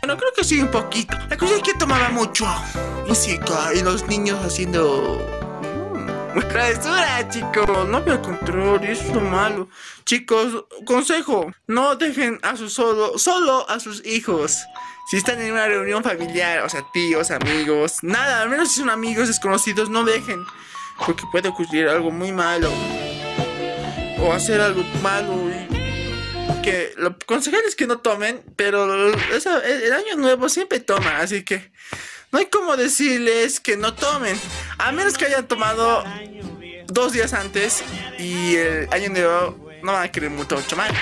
Bueno, creo que sí, un poquito. La cosa es que tomaba mucho. Y los niños haciendo travesura, chicos. No veo control, y eso es lo malo. Chicos, consejo, no dejen a solo a sus hijos. Si están en una reunión familiar, o sea, tíos, amigos, nada, al menos si son amigos desconocidos, no dejen. Porque puede ocurrir algo muy malo. O hacer algo malo. Que lo aconsejable es que no tomen, pero el año nuevo siempre toma, así que no hay como decirles que no tomen, a menos que hayan tomado 2 días antes y el año nuevo no van a querer mucho más.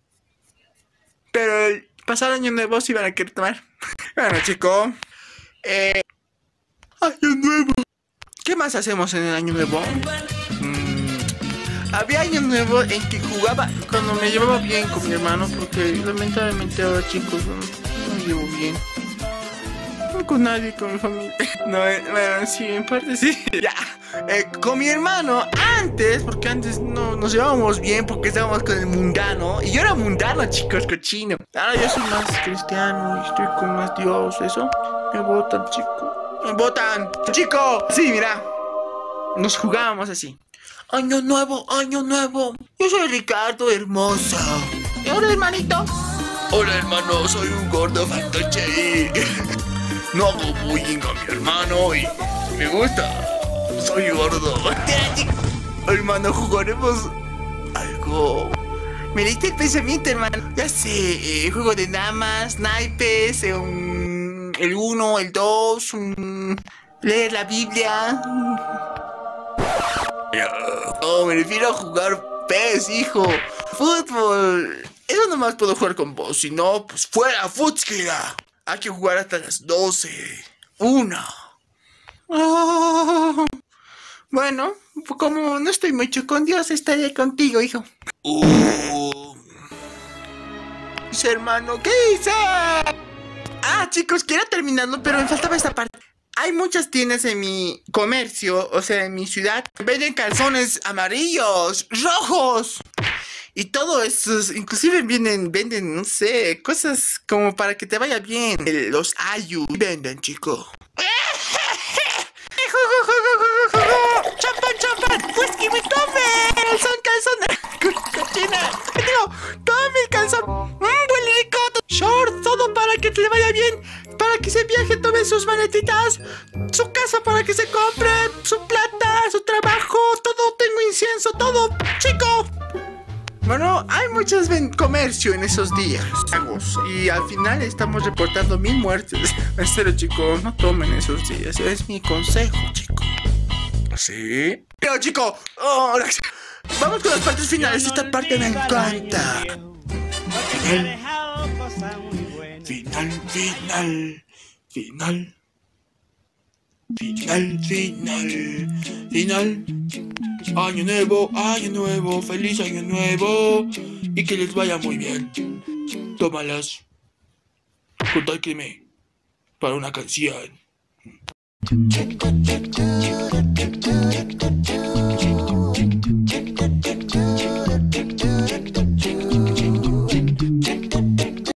Pero el pasado año nuevo sí van a querer tomar. Bueno, chicos, año nuevo. ¿Qué más hacemos en el año nuevo? Había año nuevo en que jugaba cuando me llevaba bien con mi hermano, porque lamentablemente ahora, chicos, no me llevo bien. No con nadie, con mi familia. No, bueno, sí, en parte sí. Ya, con mi hermano antes, porque antes no nos llevábamos bien porque estábamos con el mundano. Y yo era mundano, chicos, cochino. Ahora yo soy más cristiano y estoy con más Dios, eso. Me botan, chicos. Me botan, chico. Sí, mira, nos jugábamos así. Año nuevo, año nuevo. Yo soy Ricardo Hermosa. ¿Y ahora, hermanito? Hola, hermano, soy un gordo fantoche. No hago bullying a mi hermano y me gusta. Soy gordo. Hermano, jugaremos algo. Me leíste el pensamiento, hermano. Ya sé, juego de damas, naipes, el 1, el 2, leer la Biblia. No, me refiero a jugar PES, hijo. Fútbol. Eso nomás puedo jugar con vos. Si no, pues fuera, Futskira. Hay que jugar hasta las 12. 1. Oh. Bueno, como no estoy mucho con Dios, estaré contigo, hijo. Hermano, ¿qué hice? Ah, chicos, quiero terminarlo, pero me faltaba esta parte. Hay muchas tiendas en mi comercio, o sea, en mi ciudad, que venden calzones amarillos, rojos y todo eso. Inclusive venden, no sé, cosas como para que te vaya bien. Los Ayu venden, chico. ¡Champán! ¡Whisky, me tome! ¡Son calzones! ¡Cochina! Digo, tome el calzón. ¡Huele rico! Short, todo para que te vaya bien. Para que se viaje, tome sus maletitas, su casa para que se compre, su plata, su trabajo, todo, tengo incienso, todo, chico. Bueno, hay muchos comercio en esos días, y al final estamos reportando 1000 muertes. En serio, chicos, no tomen esos días, es mi consejo, chico. ¿Sí? Pero, chico, vamos con las partes finales, esta parte me encanta. Final. Año nuevo, feliz año nuevo. Y que les vaya muy bien. Tómalas. Contácteme para una canción.